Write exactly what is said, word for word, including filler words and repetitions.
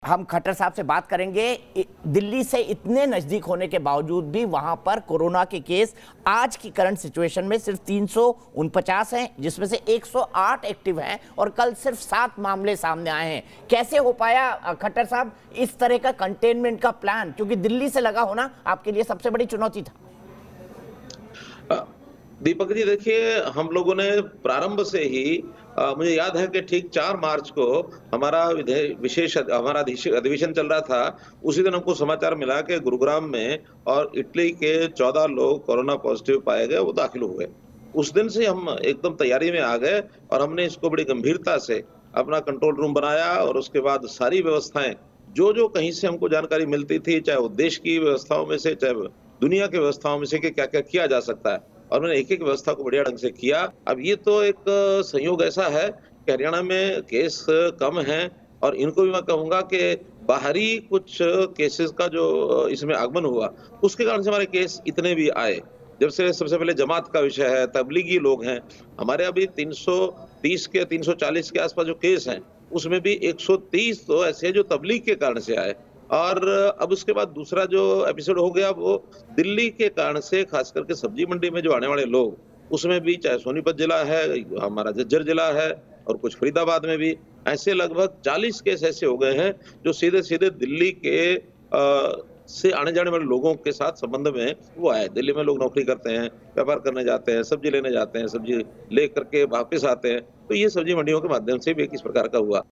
हम खट्टर साहब से बात करेंगे। दिल्ली से इतने नजदीक होने के बावजूद भी वहां पर कोरोना के केस आज की करंट सिचुएशन में सिर्फ तीन सौ उनपचास हैं, जिसमें से एक सौ आठ एक्टिव हैं और कल सिर्फ सात मामले सामने आए हैं। कैसे हो पाया खट्टर साहब इस तरह का कंटेनमेंट का प्लान, क्योंकि दिल्ली से लगा होना आपके लिए सबसे बड़ी चुनौती था। दीपक जी, देखिए, हम लोगों ने प्रारंभ से ही आ, मुझे याद है कि ठीक चार मार्च को हमारा विशेष हमारा अधिवेशन चल रहा था। उसी दिन हमको समाचार मिला कि गुरुग्राम में और इटली के चौदह लोग कोरोना पॉजिटिव पाए गए, वो दाखिल हुए। उस दिन से हम एकदम तैयारी में आ गए और हमने इसको बड़ी गंभीरता से अपना कंट्रोल रूम बनाया और उसके बाद सारी व्यवस्थाएं जो जो कहीं से हमको जानकारी मिलती थी, चाहे वो देश की व्यवस्थाओं में से, चाहे दुनिया की व्यवस्थाओं में से, कि क्या क्या किया जा सकता है, और मैंने एक एक व्यवस्था को बढ़िया ढंग से किया। अब ये तो एक संयोग ऐसा है कि हरियाणा में केस कम हैं और इनको भी मैं कहूंगा कि बाहरी कुछ केसेस का जो इसमें आगमन हुआ, उसके कारण से हमारे केस इतने भी आए। जब से सबसे पहले जमात का विषय है, तबलीगी लोग हैं हमारे, अभी तीन सौ तीस के तीन सौ चालीस के आसपास जो केस हैं, उसमें भी एक सौ तीस तो ऐसे जो तबलीग के कारण से आए। और अब उसके बाद दूसरा जो एपिसोड हो गया वो दिल्ली के कारण से, खास करके सब्जी मंडी में जो आने वाले लोग, उसमें भी चाहे सोनीपत जिला है, हमारा झज्जर जिला है और कुछ फरीदाबाद में भी, ऐसे लगभग चालीस केस ऐसे हो गए हैं जो सीधे सीधे दिल्ली के आ, से आने जाने वाले लोगों के साथ संबंध में वो आए। दिल्ली में लोग नौकरी करते हैं, व्यापार करने जाते हैं, सब्जी लेने जाते हैं, सब्जी ले करके वापस आते हैं, तो ये सब्जी मंडियों के माध्यम से भी एक इस प्रकार का हुआ।